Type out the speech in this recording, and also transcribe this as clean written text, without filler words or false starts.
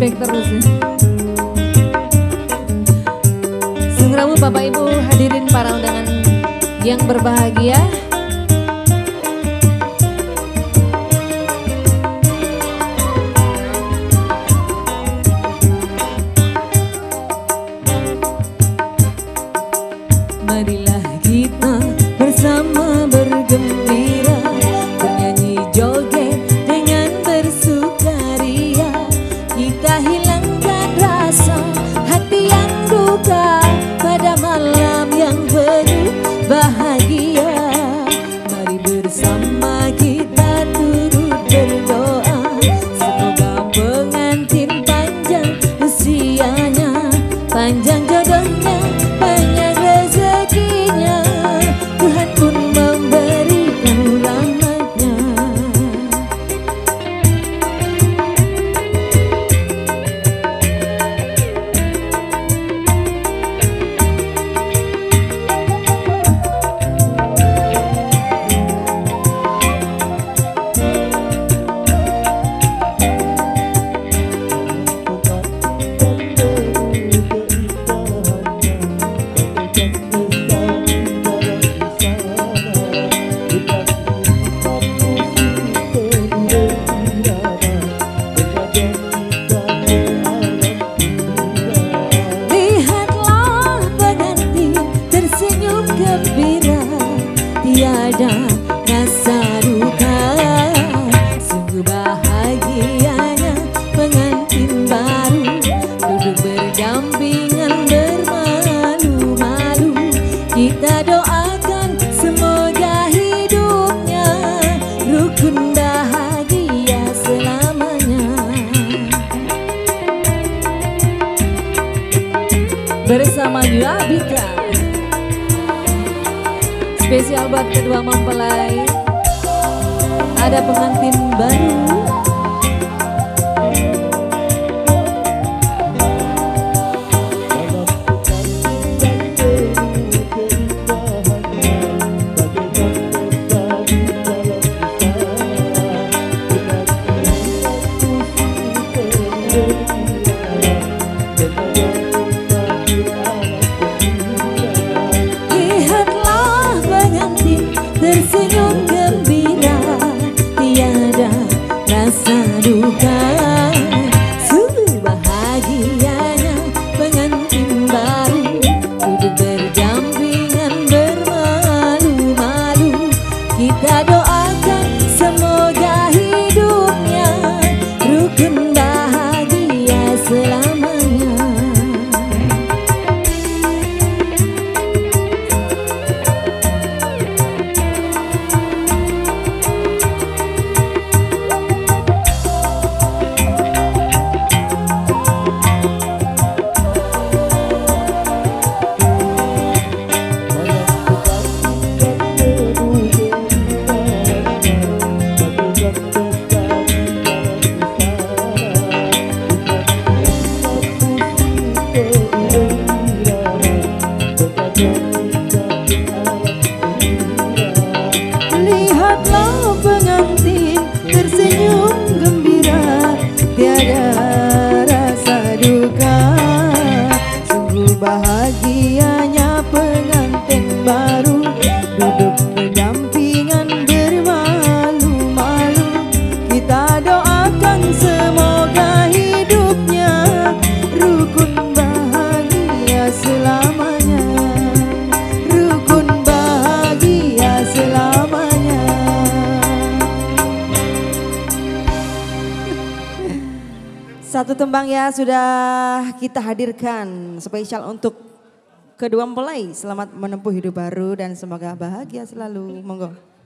flashback terus ya. Sungguh Bapak Ibu hadirin para undangan yang berbahagia. Marilah kita bersama bergembira, bernyanyi joget dengan bersukaria. Kita hilangkan rasa hati yang duka pada malam yang penuh bahagia. Mari bersama kita turut berdoa, semoga pengantin panjang usianya, panjang jodohnya, banyak rezekinya. Tuhan pun memberikan rahmatnya. Tiada rasa duka, sungguh bahagianya pengantin baru, duduk berdampingan bermalu-malu. Kita doakan semoga hidupnya rukun bahagia selamanya. Bersama Yuabika, spesial buat kedua mempelai, ada pengantin baru. Tersenyum gembira, tiada rasa duka, sungguh bahagianya pengantin baru, duduk berdampingan bermalu-malu. Kita doakan semoga hidupnya rukun bahagia selamanya. Lihatlah pengantin tersenyum gembira, tiada rasa duka, sungguh bahagianya pengantin baru, duduk berdampingan bermalu-malu. Kita doakan semoga hidupnya rukun bahagia selamanya, rukun bahagia selamanya. Satu tembang ya sudah kita hadirkan spesial untuk kedua mempelai. Selamat menempuh hidup baru dan semoga bahagia selalu. Monggo.